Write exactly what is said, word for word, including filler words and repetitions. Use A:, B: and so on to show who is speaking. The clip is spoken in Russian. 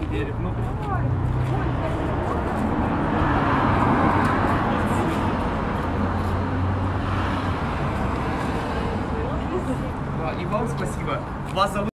A: двери внутрь. Да, и вам спасибо. Вас зовут